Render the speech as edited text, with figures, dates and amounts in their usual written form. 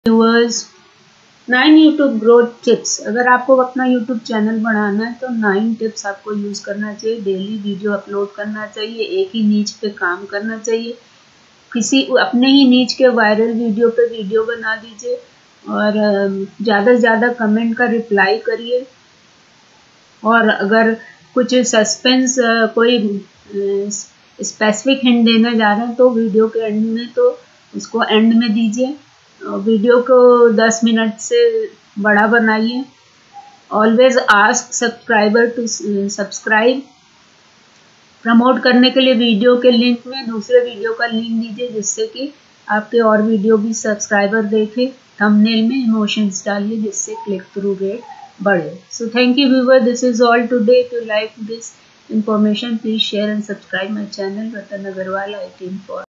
Viewers, 9 YouTube growth tips. अगर आपको अपना यूट्यूब चैनल बढ़ाना है तो 9 टिप्स आपको यूज़ करना चाहिए। डेली वीडियो अपलोड करना चाहिए, एक ही नीच पे काम करना चाहिए, किसी अपने ही नीच के वायरल वीडियो पे वीडियो बना दीजिए और ज़्यादा से ज़्यादा कमेंट का रिप्लाई करिए। और अगर कुछ सस्पेंस कोई स्पेसिफिक हिंट देना जा रहे हैं तो वीडियो के एंड में तो उसको एंड में दीजिए। वीडियो को 10 मिनट से बड़ा बनाइए। Always ask subscriber to subscribe. Promote करने के लिए वीडियो के लिंक में दूसरे वीडियो का लिंक दीजिए जिससे कि आपके और वीडियो भी सब्सक्राइबर देखें। थंबनेल में इमोशंस डालिए जिससे क्लिक थ्रू रेट बढ़े। So thank you viewer, this is all today. If you like this information, please share and subscribe my channel Ratan Agarwal IT Info.